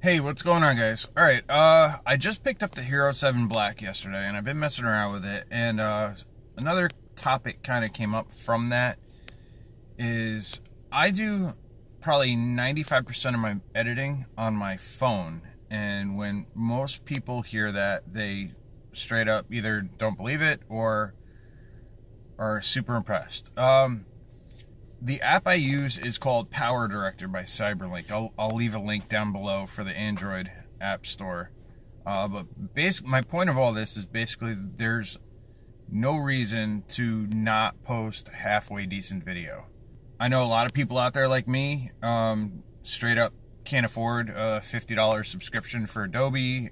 Hey, what's going on, guys? Alright, I just picked up the Hero 7 Black yesterday, and I've been messing around with it, and another topic kind of came up from that is I do probably 95% of my editing on my phone, and when most people hear that, they straight up either don't believe it or are super impressed. The app I use is called Power Director by Cyberlink. I'll leave a link down below for the Android app store. But my point of all this is basically there's no reason to not post halfway decent video. I know a lot of people out there like me straight up can't afford a $50 subscription for Adobe,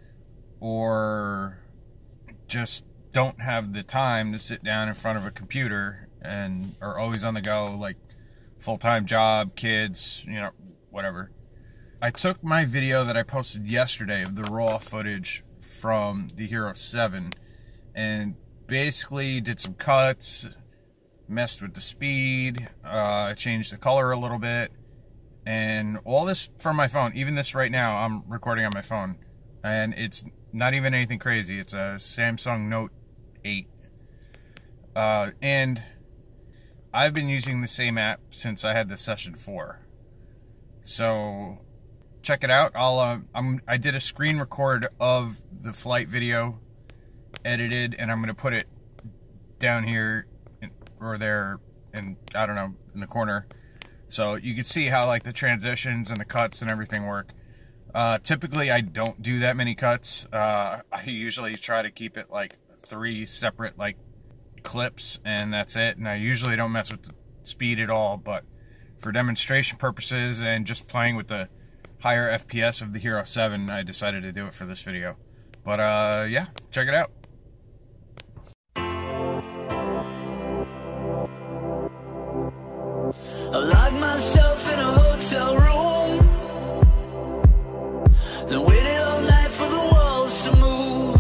or just don't have the time to sit down in front of a computer and are always on the go, like full-time job, kids, you know, whatever. I took my video that I posted yesterday of the raw footage from the Hero 7 and basically did some cuts, messed with the speed, changed the color a little bit, and all this from my phone. Even this right now, I'm recording on my phone, and it's not even anything crazy. It's a Samsung Note 8. And I've been using the same app since I had the Session 4. So check it out. I did a screen record of the flight video, edited, and I'm going to put it down here or there, and I don't know, in the corner, so you can see how like the transitions and the cuts and everything work. Typically I don't do that many cuts. I usually try to keep it like 3 separate like clips, and that's it. And I usually don't mess with the speed at all, but for demonstration purposes and just playing with the higher FPS of the Hero 7, I decided to do it for this video. But yeah, check it out. I locked myself in a hotel room, then waited all night for the walls to move.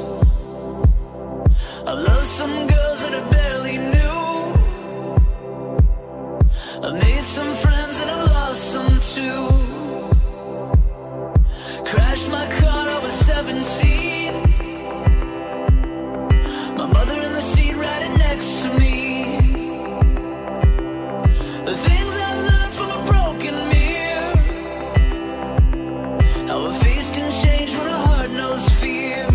I love some girls that I barely knew. I've made some friends and I've lost some too. Crashed my car, I was 17. My mother in the seat riding next to me. The things I've learned from a broken mirror, how a face can change when a heart knows fear.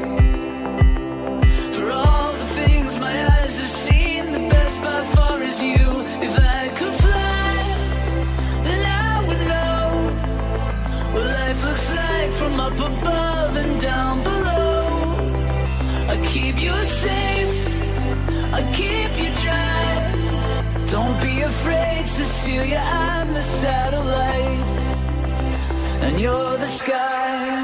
For all the things my eyes have seen, the best by far is you. If I could fly, then I would know what life looks like from up above and down below. I keep you safe, I keep you dry. Don't be afraid, Cecilia, I'm the satellite, and you're the sky.